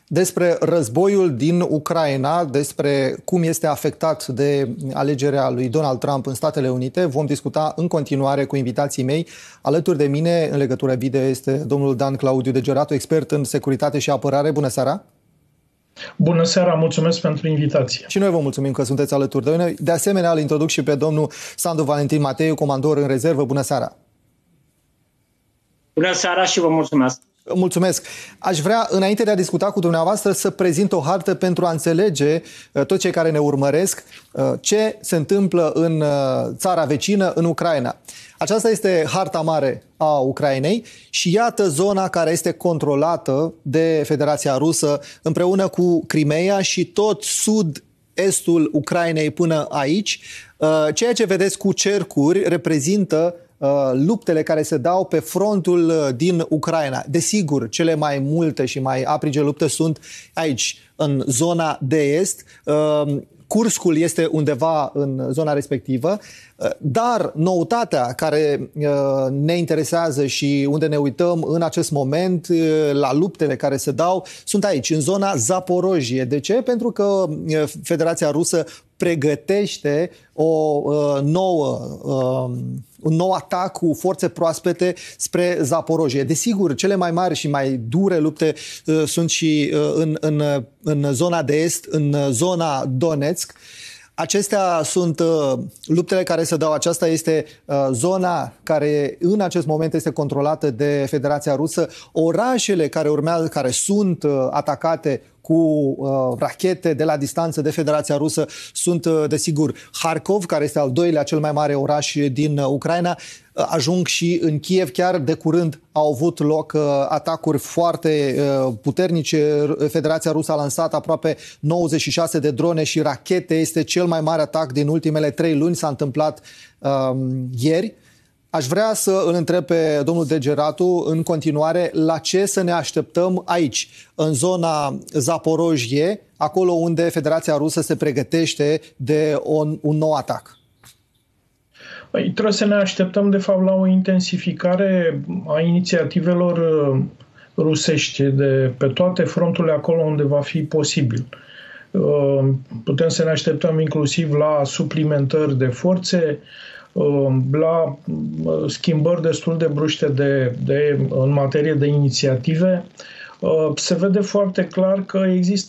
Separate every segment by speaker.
Speaker 1: Despre războiul din Ucraina, despre cum este afectat de alegerea lui Donald Trump în Statele Unite, vom discuta în continuare cu invitații mei. Alături de mine, în legătură video, este domnul Dan Claudiu Degeratu, expert în securitate și apărare. Bună seara!
Speaker 2: Bună seara, mulțumesc pentru invitație.
Speaker 1: Și noi vă mulțumim că sunteți alături de noi. De asemenea, îl introduc și pe domnul Sandu Valentin Mateiu, comandor în rezervă. Bună seara!
Speaker 3: Bună seara și vă mulțumesc!
Speaker 1: Mulțumesc. Aș vrea, înainte de a discuta cu dumneavoastră, să prezint o hartă pentru a înțelege toți cei care ne urmăresc ce se întâmplă în țara vecină, în Ucraina. Aceasta este harta mare a Ucrainei și iată zona care este controlată de Federația Rusă împreună cu Crimeea și tot sud-estul Ucrainei până aici. Ceea ce vedeți cu cercuri reprezintă luptele care se dau pe frontul din Ucraina. Desigur, cele mai multe și mai aprige lupte sunt aici, în zona de est. Kurskul este undeva în zona respectivă, dar noutatea care ne interesează și unde ne uităm în acest moment la luptele care se dau sunt aici, în zona Zaporojie. De ce? Pentru că Federația Rusă pregătește un nou atac cu forțe proaspete spre Zaporojie. Desigur, cele mai mari și mai dure lupte sunt și în zona de est, în zona Donetsk. Acestea sunt luptele care se dau. Aceasta este zona care în acest moment este controlată de Federația Rusă. Orașele care urmează, care sunt atacate cu rachete de la distanță de Federația Rusă sunt, desigur, Harkov, care este al doilea cel mai mare oraș din Ucraina. Ajung și în Kiev. Chiar de curând au avut loc atacuri foarte puternice. Federația Rusă a lansat aproape 96 de drone și rachete. Este cel mai mare atac din ultimele 3 luni. S-a întâmplat ieri. Aș vrea să îl întreb pe domnul Degeratu în continuare la ce să ne așteptăm aici, în zona Zaporojie, acolo unde Federația Rusă se pregătește de un nou atac.
Speaker 2: Trebuie să ne așteptăm, de fapt, la o intensificare a inițiativelor rusești pe toate fronturile acolo unde va fi posibil. Putem să ne așteptăm inclusiv la suplimentări de forțe, la schimbări destul de bruște în materie de inițiative. Se vede foarte clar că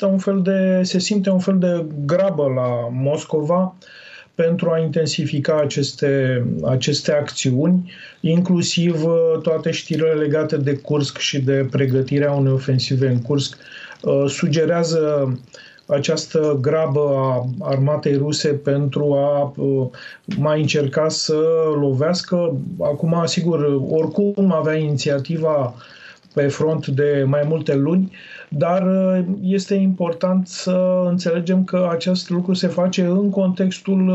Speaker 2: se simte un fel de grabă la Moscova pentru a intensifica aceste acțiuni, inclusiv toate știrile legate de Kursk și de pregătirea unei ofensive în Kursk sugerează această grabă a armatei ruse pentru a mai încerca să lovească. Acum, sigur, oricum avea inițiativa pe front de mai multe luni, dar este important să înțelegem că acest lucru se face în contextul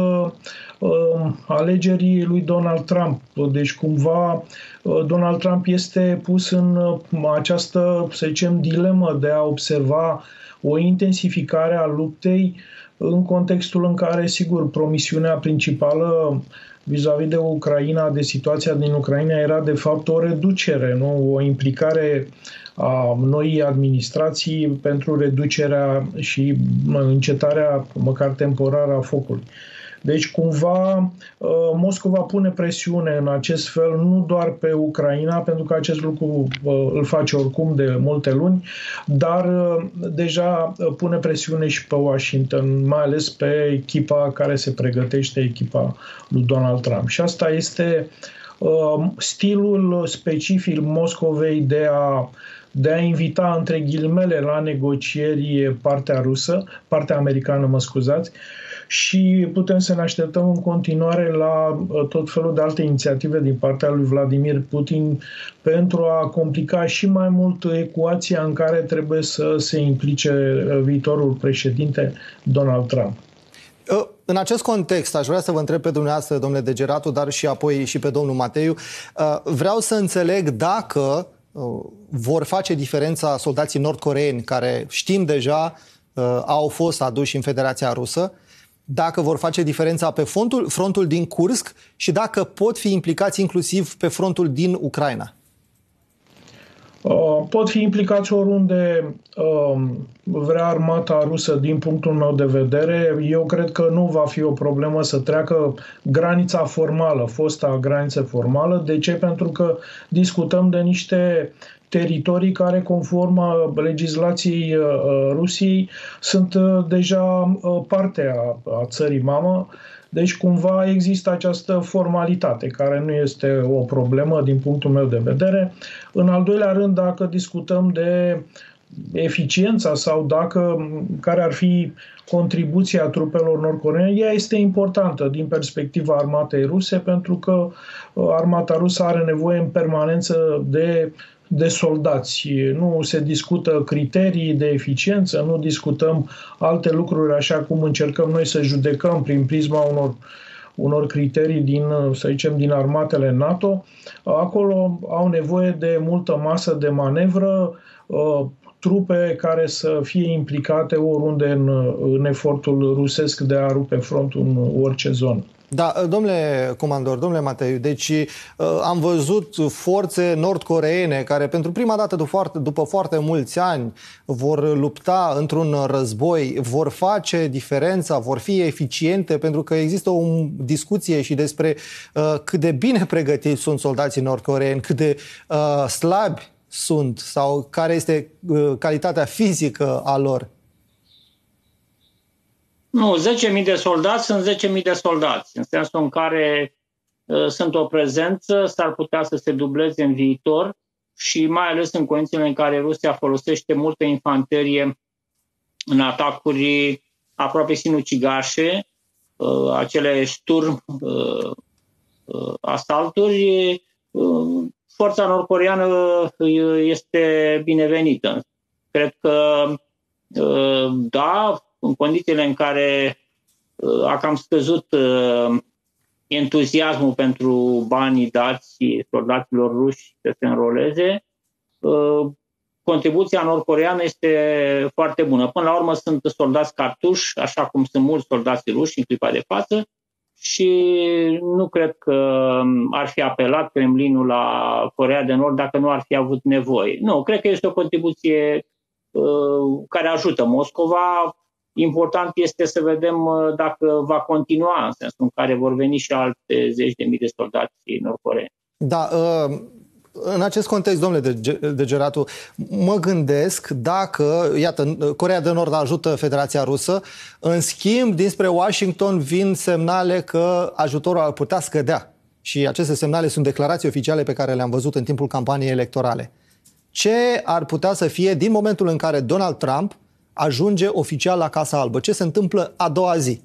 Speaker 2: alegerii lui Donald Trump. Deci, cumva, Donald Trump este pus în această, să zicem, dilemă de a observa o intensificare a luptei în contextul în care, sigur, promisiunea principală vis-a-vis de Ucraina, de situația din Ucraina, era de fapt o reducere, nu? O implicare a noii administrații pentru reducerea și încetarea, măcar temporară, a focului. Deci, cumva, Moscova pune presiune în acest fel, nu doar pe Ucraina, pentru că acest lucru îl face oricum de multe luni, dar deja pune presiune și pe Washington, mai ales pe echipa care se pregătește, echipa lui Donald Trump. Și asta este stilul specific Moscovei de a invita, între ghilimele, la negocieri partea americană, mă scuzați, și putem să ne așteptăm în continuare la tot felul de alte inițiative din partea lui Vladimir Putin pentru a complica și mai mult ecuația în care trebuie să se implice viitorul președinte Donald Trump.
Speaker 1: În acest context, aș vrea să vă întreb pe dumneavoastră, domnule Degeratu, dar și apoi și pe domnul Mateiu. Vreau să înțeleg dacă vor face diferența soldații nord-coreeni, care știm deja au fost aduși în Federația Rusă, dacă vor face diferența pe frontul din Kursk și dacă pot fi implicați inclusiv pe frontul din Ucraina.
Speaker 2: Pot fi implicați oriunde vrea armata rusă din punctul meu de vedere. Eu cred că nu va fi o problemă să treacă granița formală, fosta graniță formală. De ce? Pentru că discutăm de niște teritorii care, conform legislației Rusiei, sunt deja parte a țării mamă. Deci, cumva, există această formalitate, care nu este o problemă din punctul meu de vedere. În al doilea rând, dacă discutăm de eficiența sau care ar fi contribuția trupelor nord-coreene, ea este importantă din perspectiva armatei ruse, pentru că armata rusă are nevoie în permanență de soldați. Nu se discută criterii de eficiență, nu discutăm alte lucruri așa cum încercăm noi să judecăm prin prisma unor criterii să zicem, din armatele NATO. Acolo au nevoie de multă masă de manevră, trupe care să fie implicate oriunde în efortul rusesc de a rupe frontul în orice zonă.
Speaker 1: Da, domnule comandor, domnule Mateiu, deci am văzut forțe nord-coreene care pentru prima dată după foarte mulți ani vor lupta într-un război, vor face diferența, vor fi eficiente, pentru că există o discuție și despre cât de bine pregătiți sunt soldații nord-coreeni, cât de slabi sunt sau care este calitatea fizică a lor.
Speaker 3: Nu, 10.000 de soldați sunt 10.000 de soldați, în sensul în care sunt o prezență, s-ar putea să se dubleze în viitor și mai ales în condițiile în care Rusia folosește multă infanterie în atacuri aproape sinucigașe, acele șturm, asalturi, forța nord-coreană este binevenită. Cred că, da, în condițiile în care a cam scăzut entuziasmul pentru banii dați soldaților ruși să se înroleze, contribuția nord-coreană este foarte bună. Până la urmă sunt soldați cartuși, așa cum sunt mulți soldați ruși în clipa de față, și nu cred că ar fi apelat Kremlinul la Coreea de Nord dacă nu ar fi avut nevoie. Nu, cred că este o contribuție care ajută Moscova. Important este să vedem dacă va continua, în sensul în care vor veni și alte 10.000 de soldați nord-coreeni.
Speaker 1: Da, în acest context, domnule Degeratu, mă gândesc dacă, iată, Coreea de Nord ajută Federația Rusă, în schimb, dinspre Washington vin semnale că ajutorul ar putea scădea. Și aceste semnale sunt declarații oficiale pe care le-am văzut în timpul campaniei electorale. Ce ar putea să fie din momentul în care Donald Trump ajunge oficial la Casa Albă? Ce se întâmplă a doua zi?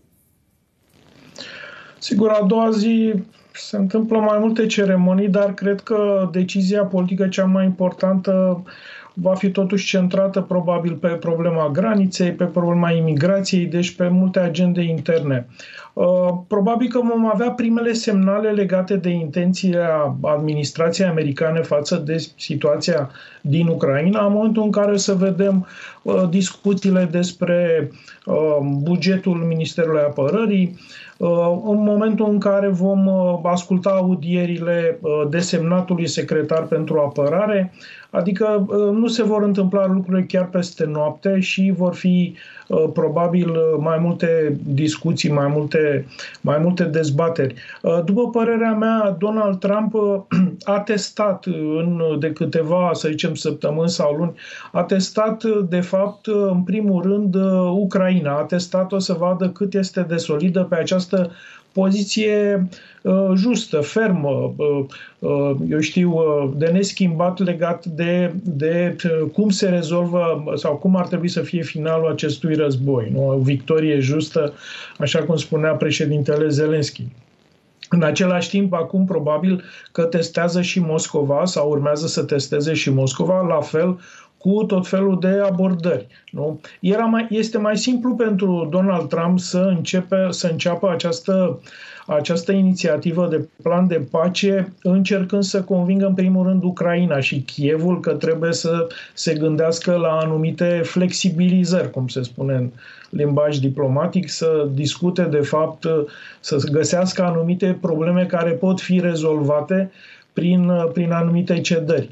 Speaker 2: Sigur, a doua zi se întâmplă mai multe ceremonii, dar cred că decizia politică cea mai importantă va fi totuși centrată probabil pe problema graniței, pe problema imigrației, deci pe multe agende interne. Probabil că vom avea primele semnale legate de intențiile administrației americane față de situația din Ucraina, în momentul în care să vedem discuțiile despre bugetul Ministerului Apărării, în momentul în care vom asculta audierile desemnatului secretar pentru apărare, adică nu se vor întâmpla lucrurile chiar peste noapte și vor fi probabil mai multe discuții, mai multe dezbateri. După părerea mea, Donald Trump a testat de câteva, să zicem, săptămâni sau luni, a testat de fapt în primul rând Ucraina, a testat-o să vadă cât este de solidă pe această poziție justă, fermă, eu știu, de neschimbat legat de cum se rezolvă sau cum ar trebui să fie finalul acestui război. Nu? O victorie justă, așa cum spunea președintele Zelenski. În același timp, acum probabil că testează și Moscova sau urmează să testeze și Moscova, la fel cu tot felul de abordări. Nu? Este mai simplu pentru Donald Trump să înceapă această inițiativă de plan de pace, încercând să convingă în primul rând Ucraina și Kievul că trebuie să se gândească la anumite flexibilizări, cum se spune în limbaj diplomatic, să discute de fapt, să găsească anumite probleme care pot fi rezolvate prin anumite cedări.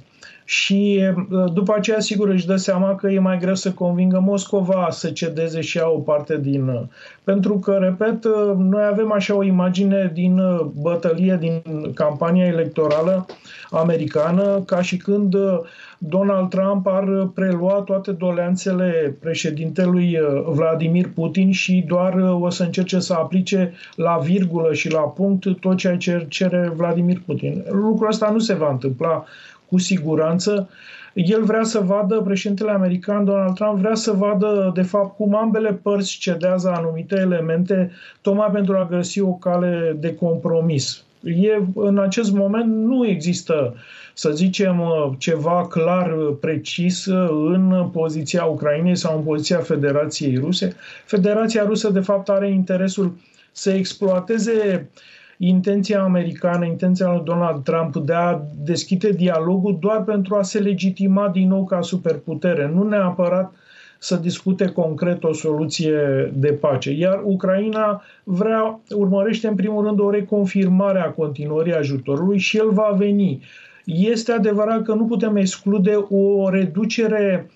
Speaker 2: și după aceea, sigur, își dă seama că e mai greu să convingă Moscova să cedeze și ea o parte din... Pentru că, repet, noi avem așa o imagine din bătălie, din campania electorală americană, ca și când Donald Trump ar prelua toate doleanțele președintelui Vladimir Putin și doar o să încerce să aplice la virgulă și la punct tot ceea ce cere Vladimir Putin. Lucrul ăsta nu se va întâmpla cu siguranță. El vrea să vadă, președintele american Donald Trump vrea să vadă de fapt cum ambele părți cedează anumite elemente tocmai pentru a găsi o cale de compromis. În acest moment nu există, să zicem, ceva clar, precis în poziția Ucrainei sau în poziția Federației Ruse. Federația Rusă de fapt are interesul să exploateze intenția americană, intenția lui Donald Trump de a deschide dialogul doar pentru a se legitima din nou ca superputere, nu neapărat să discute concret o soluție de pace. Iar Ucraina urmărește în primul rând o reconfirmare a continuării ajutorului și el va veni. Este adevărat că nu putem exclude o reducere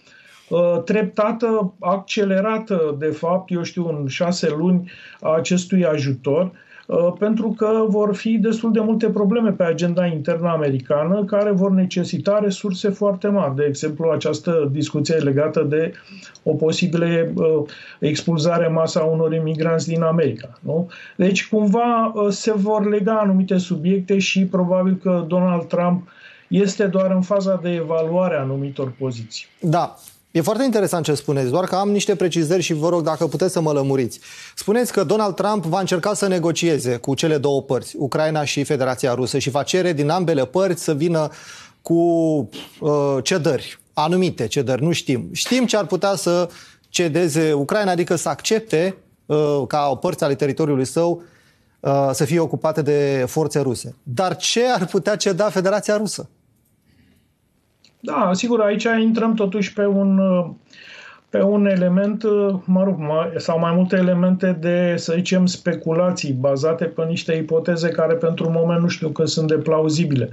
Speaker 2: treptată, accelerată, de fapt, în 6 luni a acestui ajutor, pentru că vor fi destul de multe probleme pe agenda internă americană care vor necesita resurse foarte mari. De exemplu, această discuție legată de o posibilă expulzare în masă a unor imigranți din America. Nu? Deci, cumva, se vor lega anumite subiecte și probabil că Donald Trump este doar în faza de evaluare a anumitor poziții.
Speaker 1: Da. E foarte interesant ce spuneți, doar că am niște precizări și vă rog dacă puteți să mă lămuriți. Spuneți că Donald Trump va încerca să negocieze cu cele două părți, Ucraina și Federația Rusă, și va cere din ambele părți să vină cu cedări, anumite cedări, nu știm. Știm ce ar putea să cedeze Ucraina, adică să accepte ca o părți ale teritoriului său să fie ocupate de forțe ruse. Dar ce ar putea ceda Federația Rusă?
Speaker 2: Da, sigur, aici intrăm totuși pe un element, sau mai multe elemente de, să zicem, speculații bazate pe niște ipoteze care pentru moment nu știu că sunt de plauzibile.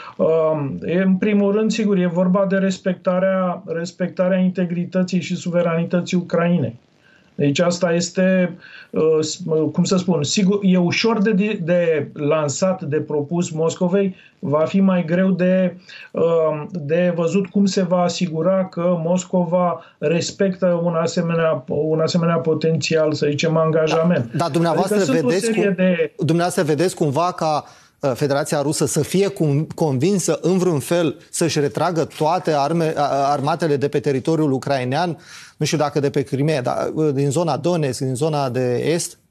Speaker 2: În primul rând, sigur, e vorba de respectarea integrității și suveranității Ucrainei. Deci asta este, cum să spun, sigur, e ușor de lansat, de propus Moscovei, va fi mai greu de văzut cum se va asigura că Moscova respectă un asemenea potențial, să zicem, angajament.
Speaker 1: Da, dumneavoastră vedeți cumva ca Federația Rusă să fie convinsă în vreun fel să-și retragă toate armatele de pe teritoriul ucrainean, nu știu dacă de pe Crimea, dar din zona Donetsk, din zona de est?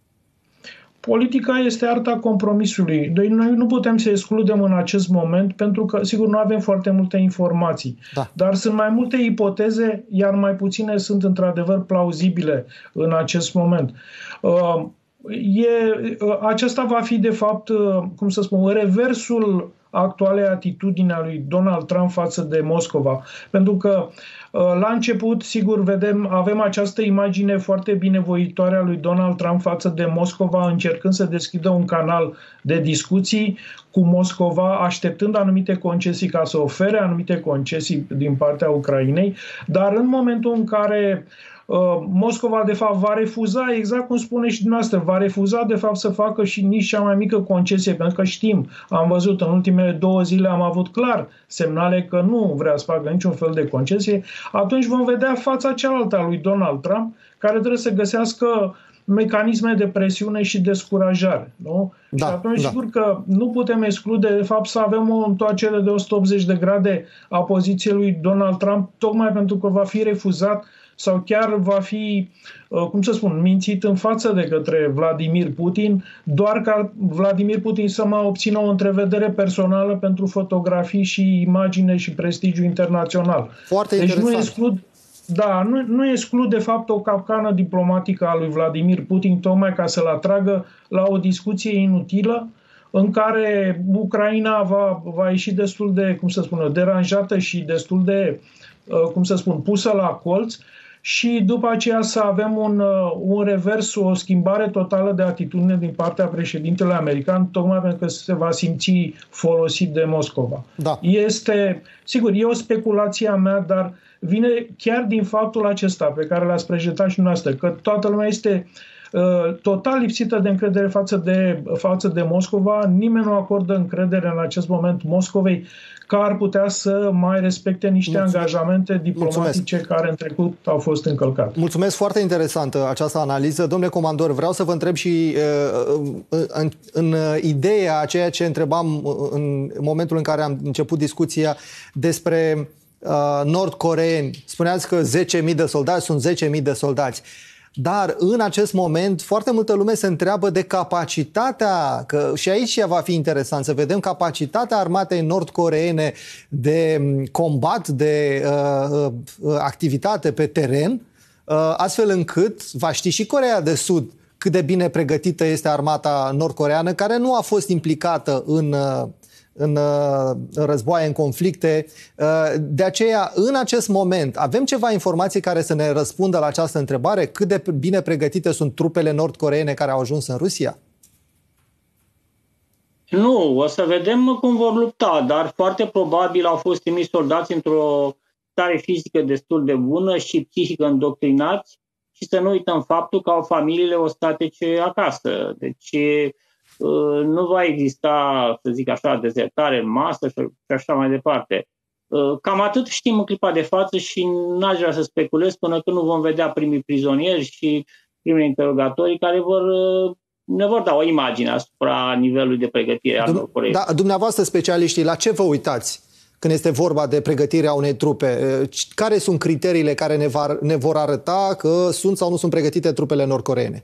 Speaker 2: Politica este arta compromisului. Deci noi nu putem să excludem în acest moment, pentru că, sigur, nu avem foarte multe informații. Da. Dar sunt mai multe ipoteze, iar mai puține sunt într-adevăr plauzibile în acest moment. Aceasta va fi, de fapt, cum să spun, reversul actualei atitudini a lui Donald Trump față de Moscova. Pentru că la început, sigur, avem această imagine foarte binevoitoare a lui Donald Trump față de Moscova, încercând să deschidă un canal de discuții cu Moscova, așteptând anumite concesii ca să ofere anumite concesii din partea Ucrainei, dar în momentul în care Moscova, de fapt, va refuza, exact cum spune și dumneavoastră, va refuza, de fapt, să facă și nici cea mai mică concesie, pentru că știm, am văzut în ultimele 2 zile, am avut clar semnale că nu vrea să facă niciun fel de concesie, atunci vom vedea fața cealaltă a lui Donald Trump, care trebuie să găsească mecanisme de presiune și descurajare. Nu? Da, și atunci, sigur că nu putem exclude, de fapt, să avem o întoarcere de 180 de grade a poziției lui Donald Trump, tocmai pentru că va fi refuzat sau chiar va fi, cum să spun, mințit în față de către Vladimir Putin, doar ca Vladimir Putin să mai obțină o întrevedere personală pentru fotografii și imagine și prestigiu internațional.
Speaker 1: Foarte interesant.
Speaker 2: Nu exclud, de fapt, o capcană diplomatică a lui Vladimir Putin, tocmai ca să-l atragă la o discuție inutilă, în care Ucraina va ieși destul de, cum să spun, deranjată și destul de, cum să spun, pusă la colț. și după aceea să avem un revers, o schimbare totală de atitudine din partea președintelui american, tocmai pentru că se va simți folosit de Moscova.
Speaker 1: Da.
Speaker 2: Sigur, e o speculație a mea, dar vine chiar din faptul acesta pe care l-ați prezentat și dumneavoastră, că toată lumea este total lipsită de încredere față de Moscova. Nimeni nu acordă încredere în acest moment Moscovei că ar putea să mai respecte niște angajamente diplomatice care în trecut au fost încălcate.
Speaker 1: Mulțumesc, foarte interesantă această analiză. Domnule comandor, vreau să vă întreb și în ideea a ceea ce întrebam în momentul în care am început discuția despre nord-coreeni. Spuneați că 10.000 de soldați sunt 10.000 de soldați. Dar în acest moment foarte multă lume se întreabă de capacitatea, că și aici va fi interesant să vedem capacitatea armatei nord-coreene de combat, de activitate pe teren, astfel încât va ști și Coreea de Sud cât de bine pregătită este armata nord-coreeană, care nu a fost implicată în războaie, în conflicte. De aceea, în acest moment, avem ceva informații care să ne răspundă la această întrebare? Cât de bine pregătite sunt trupele nord-coreene care au ajuns în Rusia?
Speaker 3: Nu, o să vedem cum vor lupta, dar foarte probabil au fost trimiși soldați într-o stare fizică destul de bună și psihică îndoctrinați și să nu uităm faptul că au familiile ostatice acasă. Deci nu va exista, să zic așa, dezertare în masă și așa mai departe. Cam atât știm în clipa de față și n-aș vrea să speculez până când nu vom vedea primii prizonieri și primii interogatorii care ne vor da o imagine asupra nivelului de pregătire al Nord-Coreei.
Speaker 1: Da, dumneavoastră, specialiștii, la ce vă uitați când este vorba de pregătirea unei trupe? Care sunt criteriile care ne vor arăta că sunt sau nu sunt pregătite trupele nord-coreene?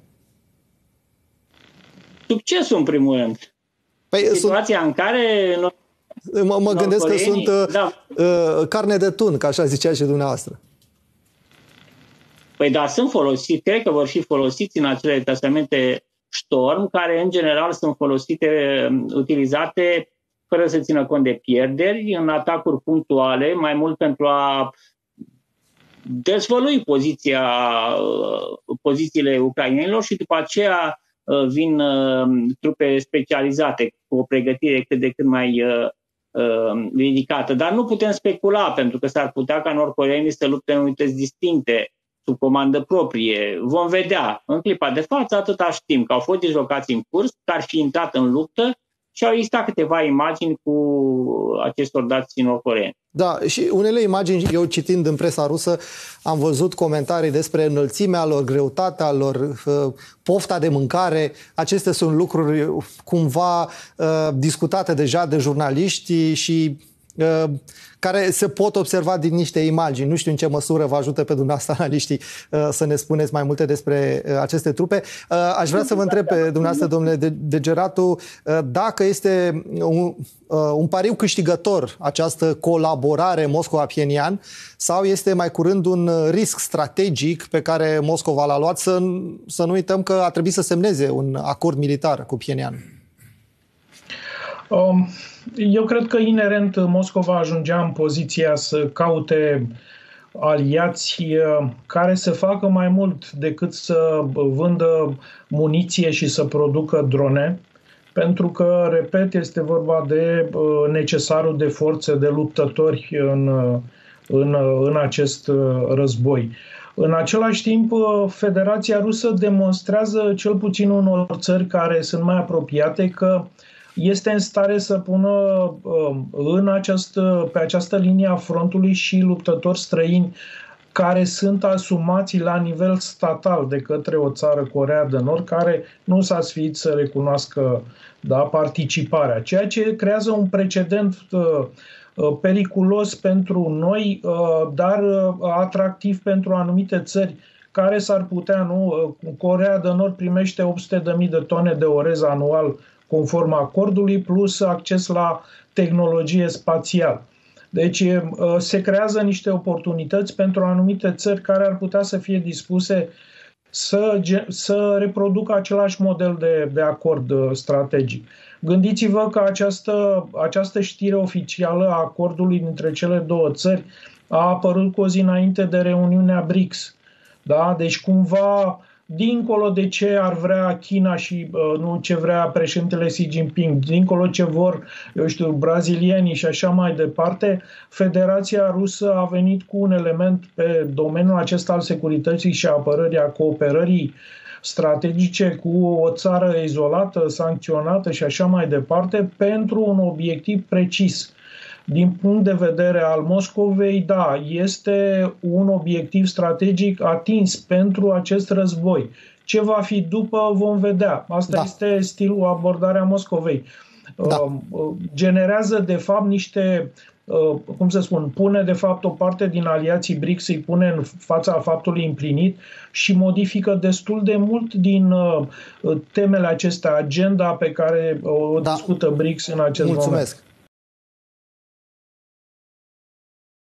Speaker 3: Succesul, în primul rând. Situația în care
Speaker 1: mă gândesc că sunt carne de tun, ca așa zicea și dumneavoastră.
Speaker 3: Păi da, sunt folosiți, cred că vor fi folosiți în acele detasamente Storm, care în general sunt utilizate fără să țină cont de pierderi, în atacuri punctuale, mai mult pentru a dezvălui pozițiile ucrainenilor și după aceea vin trupe specializate cu o pregătire cât de cât mai ridicată. Dar nu putem specula, pentru că s-ar putea ca nord-coreenii să lupte în unități distincte, sub comandă proprie. Vom vedea. În clipa de față atâta știm, că au fost dislocați în curs, că ar fi intrat în luptă și au existat câteva imagini cu acești soldați nord-coreeni.
Speaker 1: Da, și unele imagini, eu citind în presa rusă, am văzut comentarii despre înălțimea lor, greutatea lor, pofta de mâncare. Acestea sunt lucruri cumva discutate deja de jurnaliști și care se pot observa din niște imagini. Nu știu în ce măsură vă ajută pe dumneavoastră analiștii să ne spuneți mai multe despre aceste trupe. Aș vrea să vă întreb pe dumneavoastră, domnule Degeratu, dacă este un pariu câștigător această colaborare Moscova-Pyongyang sau este mai curând un risc strategic pe care Moscova l-a luat, să nu uităm că a trebuit să semneze un acord militar cu Pyongyang.
Speaker 2: Eu cred că inerent Moscova ajungea în poziția să caute aliați care să facă mai mult decât să vândă muniție și să producă drone, pentru că, repet, este vorba de necesarul de forțe, de luptători în acest război. În același timp, Federația Rusă demonstrează, cel puțin unor țări care sunt mai apropiate, că este în stare să pună pe această linie a frontului și luptători străini care sunt asumați la nivel statal de către o țară, Coreea de Nord, care nu s-a sfiit să recunoască participarea, ceea ce creează un precedent periculos pentru noi, dar atractiv pentru anumite țări care s-ar putea, Coreea de Nord primește 800.000 de tone de orez anual conform acordului, plus acces la tehnologie spațială. Deci se creează niște oportunități pentru anumite țări care ar putea să fie dispuse să reproducă același model de acord strategic. Gândiți-vă că această știre oficială a acordului dintre cele două țări a apărut cu o zi înainte de reuniunea BRICS. Da? Deci cumva, dincolo de ce ar vrea China și nu ce vrea președintele Xi Jinping, dincolo ce vor, eu știu, brazilienii și așa mai departe, Federația Rusă a venit cu un element pe domeniul acesta al securității și apărării, a cooperării strategice cu o țară izolată, sancționată și așa mai departe, pentru un obiectiv precis. Din punct de vedere al Moscovei, da, este un obiectiv strategic atins pentru acest război. Ce va fi după, vom vedea. Asta este stilul, abordarea Moscovei. Generează, de fapt, niște, cum să spun, pune, de fapt, o parte din aliații BRICS, îi pune în fața faptului împlinit și modifică destul de mult din temele acestea, agenda pe care o discută BRICS în acest moment.